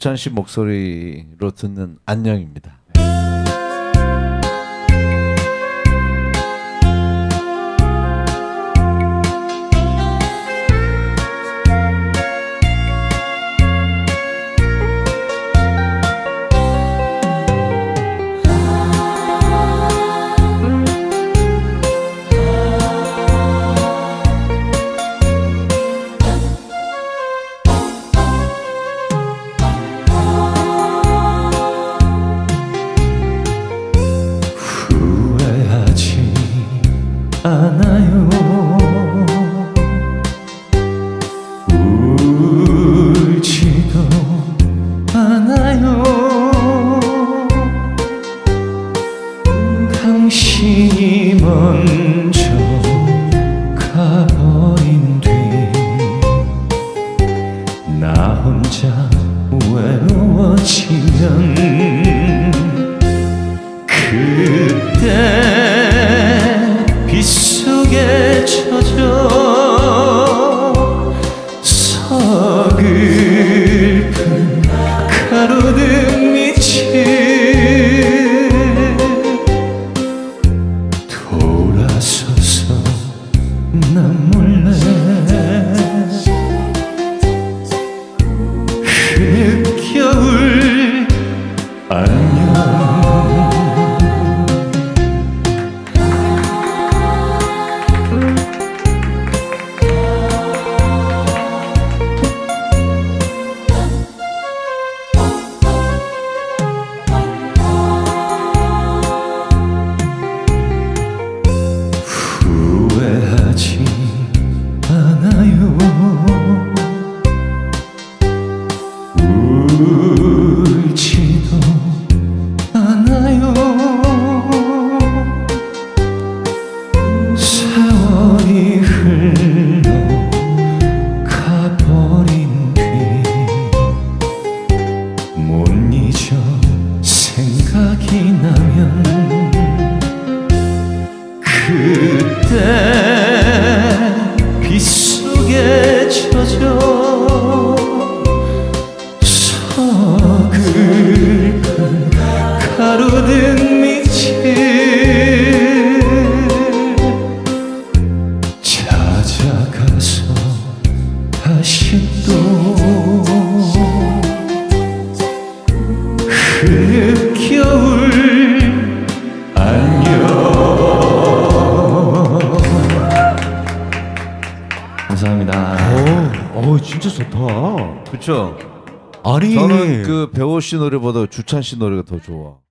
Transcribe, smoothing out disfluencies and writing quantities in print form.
주찬 씨 목소리로 듣는 안녕입니다. 않아요. 울지도 않아요. 당신이 먼저 가버린 뒤 나 혼자 외로워지면 그때 빗속에 젖어 서글픈 가로등 밑에 돌아서서 난 몰래 흙겨울 안녕. 후회하지 않아요. 울지도 않아요. 세월이 흘러가버린 뒤 못 잊어 생각이 나면 그때 빗속에 젖어 서글픈 가로등 밑에 찾아가서 다시 또 흙겨울 안녕. 감사합니다. 진짜 좋다. 그렇죠? 아니 저는 그 배우 씨 노래보다 주찬 씨 노래가 더 좋아.